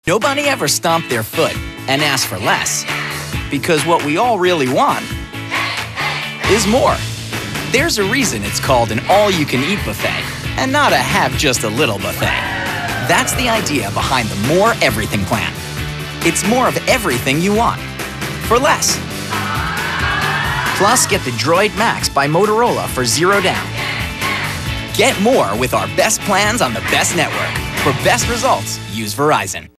Nobody ever stomped their foot and asked for less, because what we all really want is more. There's a reason it's called an all-you-can-eat buffet and not a have-just-a-little buffet. That's the idea behind the More Everything plan. It's more of everything you want, for less. Plus, get the Droid Maxx by Motorola for $0 down. Get more with our best plans on the best network. For best results, use Verizon.